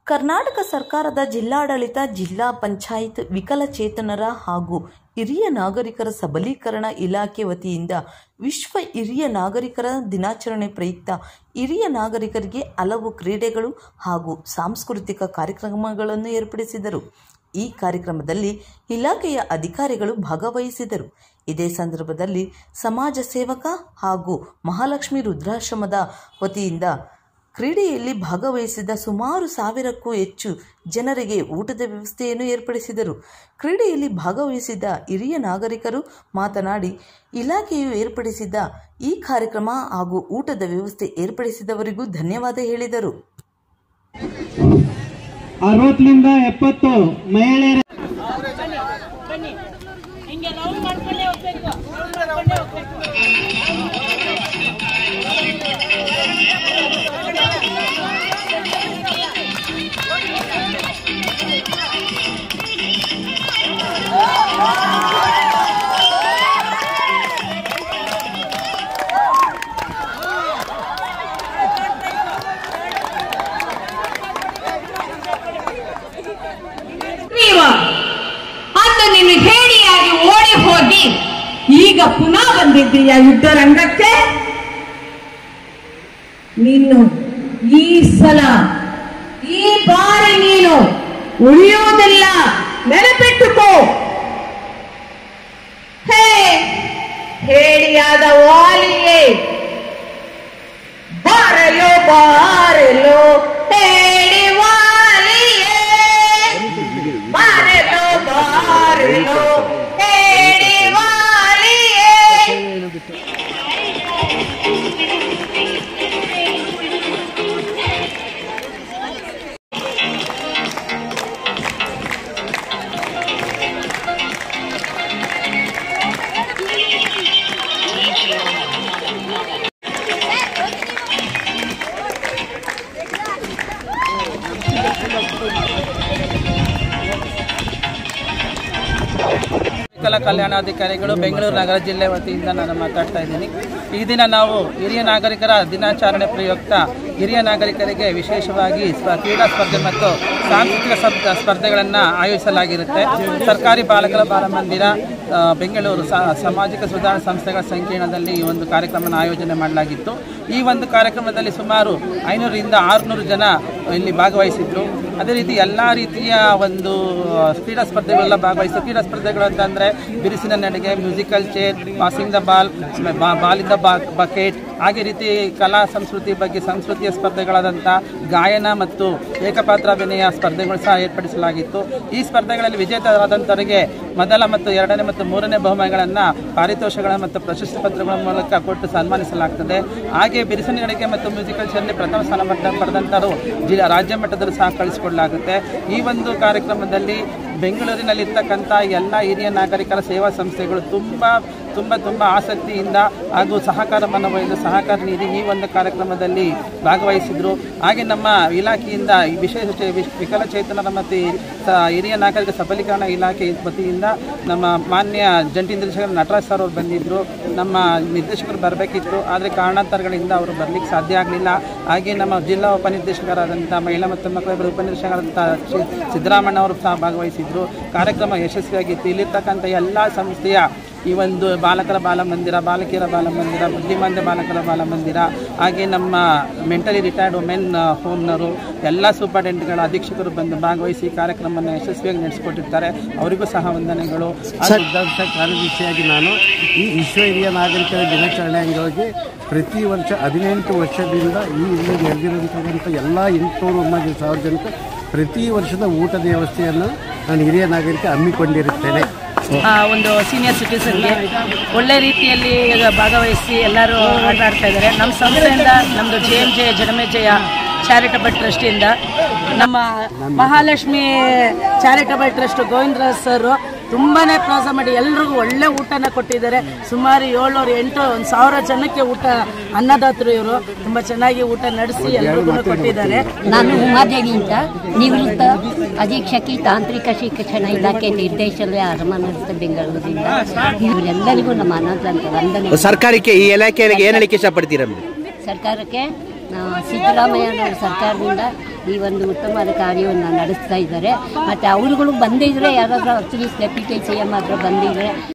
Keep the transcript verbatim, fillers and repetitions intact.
ಕರ್ನಾಟಕ ಸರ್ಕಾರದ ಜಿಲ್ಲಾಡಳಿತ, ಜಿಲ್ಲಾ ಪಂಚಾಯತ್ ವಿಕಲಚೇತನರ ಹಾಗೂ ಹಿರಿಯ ನಾಗರಿಕರ ಸಬಲೀಕರಣ ಇಲಾಖೆ ವತಿಯಿಂದ ವಿಶ್ವ ಹಿರಿಯ ನಾಗರಿಕರ ದಿನಾಚರಣೆ ಪ್ರಯುಕ್ತ ಹಿರಿಯ ನಾಗರಿಕರಿಗೆ ಹಲವು ಕ್ರೀಡೆಗಳು ಹಾಗೂ ಸಾಂಸ್ಕೃತಿಕ ಕಾರ್ಯಕ್ರಮಗಳನ್ನು ಏರ್ಪಡಿಸಿದರು. ಈ ಕಾರ್ಯಕ್ರಮದಲ್ಲಿ ಇಲಾಖೆಯ ಅಧಿಕಾರಿಗಳು ಭಾಗವಹಿಸಿದರು. ಇದೇ ಸಂದರ್ಭದಲ್ಲಿ ಸಮಾಜ ಸೇವಕ ಹಾಗೂ ಮಹಾಲಕ್ಷ್ಮಿ ವೃದ್ಧಾಶ್ರಮದ ವತಿಯಿಂದ ಕ್ರೀಡೆಯಲ್ಲಿ ಭಾಗವಹಿಸಿದ ಸುಮಾರು ಸಾವಿರಕ್ಕೂ ಹೆಚ್ಚು ಜನರಿಗೆ ಊಟದ ವ್ಯವಸ್ಥೆಯನ್ನು ಏರ್ಪಡಿಸಿದರು. ಕ್ರೀಡೆಯಲ್ಲಿ ಭಾಗವಹಿಸಿದ ಹಿರಿಯ ನಾಗರಿಕರು ಮಾತನಾಡಿ, ಇಲಾಖೆಯು ಏರ್ಪಡಿಸಿದ ಈ ಕಾರ್ಯಕ್ರಮ ಹಾಗೂ ಊಟದ ವ್ಯವಸ್ಥೆ ಏರ್ಪಡಿಸಿದವರಿಗೂ ಧನ್ಯವಾದ ಹೇಳಿದರು. ಅರವತ್ತರಿಂದ ಎಪ್ಪತ್ತು ಮಹಿಳೆಯರ ನೀನು ಹೇಳಿಯಾಗಿ ಓಡಿ ಹೋಗಿ ಈಗ ಪುನಃ ಬಂದಿದ್ದೀಯ ಯುದ್ಧ ರಂಗಕ್ಕೆ. ನೀನು ಈ ಸಲ ಈ ಬಾರಿ ನೀನು ಉಳಿಯುವುದಿಲ್ಲ, ನೆನಪಿಟ್ಟುಕೋ. ಹೇ ಹೇಳಿಯಾದ ವಾಲಿಯೇ, ಬಾರಲೋ ಬಾರಲೋ ಹೇಳಿ ವಾಲಿಯೇ, ಬಾರಲೋ ಬಾರಲೋ ಹೇಳಿ ವಾಲಿಯೇ. ವಿಕಲ ಕಲ್ಯಾಣಾಧಿಕಾರಿಗಳು ಬೆಂಗಳೂರು ನಗರ ಜಿಲ್ಲೆ ವತಿಯಿಂದ ನಾನು ಮಾತಾಡ್ತಾ ಇದ್ದೀನಿ. ಈ ದಿನ ನಾವು ಹಿರಿಯ ನಾಗರಿಕರ ದಿನಾಚರಣೆ ಪ್ರಯುಕ್ತ ಹಿರಿಯ ನಾಗರಿಕರಿಗೆ ವಿಶೇಷವಾಗಿ ಕ್ರೀಡಾ ಸ್ಪರ್ಧೆ ಮತ್ತು ಸಾಂಸ್ಕೃತಿಕ ಸ್ಪರ್ಧೆಗಳನ್ನು ಆಯೋಜಿಸಲಾಗಿರುತ್ತೆ. ಸರ್ಕಾರಿ ಬಾಲಕರ ಬಾಲಮಂದಿರ ಬೆಂಗಳೂರು ಸಾಮಾಜಿಕ ಸುಧಾರಣಾ ಸಂಸ್ಥೆಗಳ ಸಂಕೀರ್ಣದಲ್ಲಿ ಈ ಒಂದು ಕಾರ್ಯಕ್ರಮನ ಆಯೋಜನೆ ಮಾಡಲಾಗಿತ್ತು. ಈ ಒಂದು ಕಾರ್ಯಕ್ರಮದಲ್ಲಿ ಸುಮಾರು ಐನೂರರಿಂದ ಆರುನೂರು ಜನ ಇಲ್ಲಿ ಭಾಗವಹಿಸಿದ್ರು. ಅದೇ ರೀತಿ ಎಲ್ಲ ರೀತಿಯ ಒಂದು ಕ್ರೀಡಾ ಸ್ಪರ್ಧೆಗಳೆಲ್ಲ ಭಾಗವಹಿಸಿದ್ರು. ಕ್ರೀಡಾ ಸ್ಪರ್ಧೆಗಳು ಅಂತಂದರೆ ಬಿರುಸಿನ ನಡಿಗೆ, musical chair, passing the ball, ball in the bucket, ಹಾಗೆ ರೀತಿ ಕಲಾ ಸಂಸ್ಕೃತಿ ಬಗ್ಗೆ ಸಂಸ್ಕೃತಿಯ ಸ್ಪರ್ಧೆಗಳಾದಂಥ ಗಾಯನ ಮತ್ತು ಏಕಪಾತ್ರಾಭಿನಯ ಸ್ಪರ್ಧೆಗಳು ಸಹ ಏರ್ಪಡಿಸಲಾಗಿತ್ತು. ಈ ಸ್ಪರ್ಧೆಗಳಲ್ಲಿ ವಿಜೇತರಾದಂಥವರಿಗೆ ಮೊದಲ ಮತ್ತು ಎರಡನೇ ಮತ್ತು ಮೂರನೇ ಬಹುಮಾನಗಳನ್ನು ಪಾರಿತೋಷಗಳ ಮತ್ತು ಪ್ರಶಸ್ತಿ ಪತ್ರಗಳ ಮೂಲಕ ಕೊಟ್ಟು ಸನ್ಮಾನಿಸಲಾಗ್ತದೆ. ಹಾಗೆ ಬಿರುಸಿನ ನಡಿಗೆ ಮತ್ತು ಮ್ಯೂಸಿಕಲ್ ಚೇರ್ನಲ್ಲಿ ಪ್ರಥಮ ಸ್ಥಾನ ಪಡೆದಂಥವರು ಜಿಲ್ಲಾ ರಾಜ್ಯ ಮಟ್ಟದಲ್ಲೂ ಸಹ ಕಳಿಸಿಕೊಡಲಾಗುತ್ತೆ. ಈ ಒಂದು ಕಾರ್ಯಕ್ರಮದಲ್ಲಿ ಬೆಂಗಳೂರಿನಲ್ಲಿರ್ತಕ್ಕಂಥ ಎಲ್ಲ ಹಿರಿಯ ನಾಗರಿಕರ ಸೇವಾ ಸಂಸ್ಥೆಗಳು ತುಂಬ ತುಂಬ ತುಂಬ ಆಸಕ್ತಿಯಿಂದ ಹಾಗೂ ಸಹಕಾರ ಮನೋಭಾವದಿಂದ ಸಹಕಾರ ನೀಡಿ ಈ ಒಂದು ಕಾರ್ಯಕ್ರಮದಲ್ಲಿ ಭಾಗವಹಿಸಿದರು. ಹಾಗೆ ನಮ್ಮ ಇಲಾಖೆಯಿಂದ ವಿಶೇಷ ವಿಕಲಚೇತನರ ಮತ್ತು ಹಿರಿಯ ನಾಗರಿಕ ಸಬಲೀಕರಣ ಇಲಾಖೆ ವತಿಯಿಂದ ನಮ್ಮ ಮಾನ್ಯ ಜಂಟಿ ನಿರ್ದೇಶಕರು ನಟರಾಜ್ ಸರ್ ಅವರು ಬಂದಿದ್ದರು. ನಮ್ಮ ನಿರ್ದೇಶಕರು ಬರಬೇಕಿತ್ತು, ಆದರೆ ಕಾರಣಾಂತರಗಳಿಂದ ಅವರು ಬರಲಿಕ್ಕೆ ಸಾಧ್ಯ ಆಗಲಿಲ್ಲ. ಹಾಗೆ ನಮ್ಮ ಜಿಲ್ಲಾ ಉಪನಿರ್ದೇಶಕರಾದಂಥ ಮಹಿಳಾ ಮತ್ತು ಮಕ್ಕಳ ಉಪನಿರ್ದೇಶಕರಾದಂಥ ಸಿದ್ದರಾಮಣ್ಣ ಅವರು ಸಹ ಭಾಗವಹಿಸಿದರು. ಕಾರ್ಯಕ್ರಮ ಯಶಸ್ವಿಯಾಗಿತ್ತು. ಇಲ್ಲಿರ್ತಕ್ಕಂಥ ಎಲ್ಲ ಸಂಸ್ಥೆಯ ಈ ಒಂದು ಬಾಲಕರ ಬಾಲಮಂದಿರ, ಬಾಲಕಿಯರ ಬಾಲಮಂದಿರ, ಬುದ್ಧಿಮಾಂದ್ಯ ಬಾಲಕರ ಬಾಲಮಂದಿರ, ಹಾಗೆ ನಮ್ಮ ಮೆಂಟಲಿ ರಿಟೈರ್ಡ್ ವುಮೆನ್ ಹೋಮ್ನವರು ಎಲ್ಲ ಸೂಪರ್ಡೆಂಟ್ಗಳ ಅಧೀಕ್ಷಕರು ಬಂದು ಭಾಗವಹಿಸಿ ಕಾರ್ಯಕ್ರಮವನ್ನು ಯಶಸ್ವಿಯಾಗಿ ನಡೆಸಿಕೊಟ್ಟಿರ್ತಾರೆ. ಅವರಿಗೂ ಸಹ ವಂದನೆಗಳು. ಕಾರ್ಯದರ್ಶಿಯಾಗಿ ನಾನು ಈ ವಿಶ್ವ ಹಿರಿಯ ನಾಗರಿಕರ ದಿನಾಚರಣೆ ಅಂಗವಾಗಿ ಪ್ರತಿ ವರ್ಷ ಹದಿನೆಂಟು ವರ್ಷದಿಂದ ಈ ಇಲ್ಲಿ ನೆರೆದಿರುವಂಥ ಎಲ್ಲ ಎಂಟುನೂರು ಒಂಬೈನೂರು ಸಾವಿರ ಜನಕ್ಕೆ ಪ್ರತಿ ವರ್ಷದ ಊಟದ ವ್ಯವಸ್ಥೆಯನ್ನು ನಾನು ಹಿರಿಯ ನಾಗರಿಕ ಹಮ್ಮಿಕೊಂಡಿರುತ್ತೇನೆ. ಒಂದು ಸೀನಿಯರ್ ಸಿಟಿಸನ್ಗೆ ಒಳ್ಳೆ ರೀತಿಯಲ್ಲಿ ಭಾಗವಹಿಸಿ ಎಲ್ಲರೂ ಆಟ ಆಡ್ತಾ ಇದ್ದಾರೆ. ನಮ್ಮ ಸಂಸ್ಥೆಯಿಂದ ನಮ್ಮದು J M J Janamejaya charitable ಟ್ರಸ್ಟಿಂದ ನಮ್ಮ Mahalakshmi charitable trust Govindaraj sir ತುಂಬಾ ಪ್ರೋತ್ಸಾಹ ಮಾಡಿ ಎಲ್ರಿಗೂ ಒಳ್ಳೆ ಊಟನ ಕೊಟ್ಟಿದ್ದಾರೆ. ಸುಮಾರು ಏಳ್ನೂರು ಎಂಟು ಒಂದು ಸಾವಿರ ಜನಕ್ಕೆ ಊಟ ಅನ್ನದಾತರು ಇವರು ತುಂಬ ಚೆನ್ನಾಗಿ ಊಟ ನಡೆಸಿ ಎಲ್ರಿಗೂ ಕೊಟ್ಟಿದ್ದಾರೆ. ನಾನು ಉಮಾದೇವಿ ಅಂತ, ನಿವೃತ್ತ ಅಧೀಕ್ಷಕಿ ತಾಂತ್ರಿಕ ಶಿಕ್ಷಣ ಇಲಾಖೆ ನಿರ್ದೇಶಕರೇ ಅರಮನಸ್ಥ ಬೆಂಗಳೂರಿನಿಂದ. ಇವರೆಲ್ಲರಿಗೂ ನಮ್ಮ ಅನಾಥ ವಂದನೆ. ಸರ್ಕಾರಕ್ಕೆ ಈ ಇಲಾಖೆಗೆ ಏನು ಹೇಳಲಿಕ್ಕೆ ಇಷ್ಟಪಡ್ತೀರಾ? ಸರ್ಕಾರಕ್ಕೆ ಸಿದ್ದರಾಮಯ್ಯನವರ ಸರ್ಕಾರದಿಂದ ಈ ಒಂದು ಉತ್ತಮವಾದ ಕಾರ್ಯವನ್ನು ನಡೆಸ್ತಾ ಇದ್ದಾರೆ. ಮತ್ತು ಅವರುಗಳು ಬಂದಿದ್ದರೆ ಯಾರಾದರೂ ಅಟ್ಲೀಸ್ಟ್ ಡೆಪ್ಯೂಟಿ ಸಿ ಎಮ್ ಹತ್ರ ಬಂದಿದ್ದರೆ